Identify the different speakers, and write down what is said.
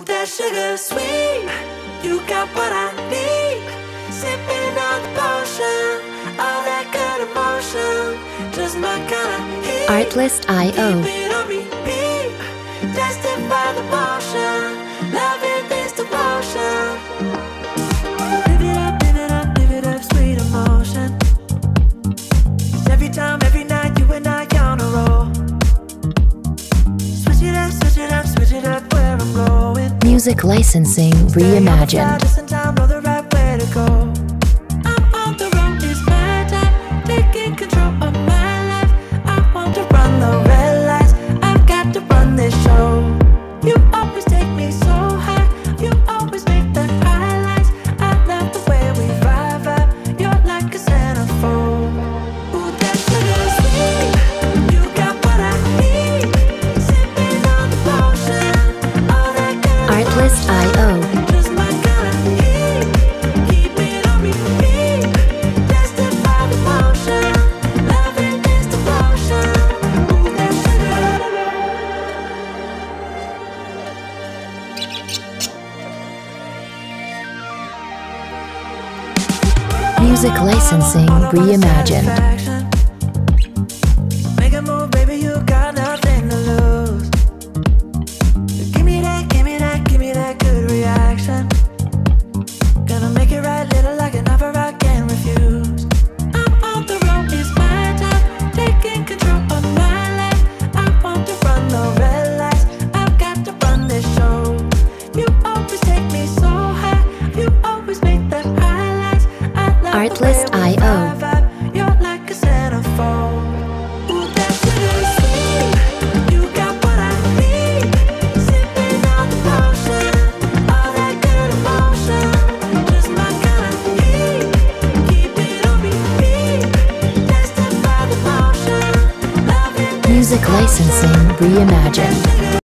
Speaker 1: that sugar sweet, you got what I need. Sipping on the potion, all that good emotion, just my kind of heat.
Speaker 2: Artlist.io.
Speaker 1: Keep it on repeat, tested by the motion, loving this devotion. Live it up, live it up, live it up, sweet emotion. 'Cause every time, every night, you and I on a roll. Switch it up, switch it up, switch it up where I'm going.
Speaker 2: Music licensing reimagined.
Speaker 1: Just time, know the right way to go. I'm on the road, it's my time, taking control of my life. I want to run the red lights, I've got to run this show. You always take me so high, you always make the highlights. I love the way we vibe, you're like a centerfold. Ooh, that sugar sweet, you got what I need. Sipping on the potion, all that good
Speaker 2: Artlist.io.
Speaker 1: just my kind of heat. Keep it on repeat, tested by the motion, loving this devotion. Ooh, that sugar.
Speaker 2: Music licensing reimagined.
Speaker 1: Make a move, baby, you got nothing to lose. Give me that, give me that, give me that good reaction. Gonna make it right, little like an offer I can't refuse. I'm on the road, it's my time, taking control of my life. I want to run the red lights, I've got to run this show. You always take me so high, you always make the highlights. I love the way we
Speaker 2: Artlist.io.
Speaker 1: vibe, you're like a centerfold. Ooh, that sugar sweet, you got what I need. Sipping on the potion, all that good emotion, just my kind of heat. Keep it on repeat, tested by the motion, loving this
Speaker 2: Music licensing reimagined.
Speaker 1: sugar.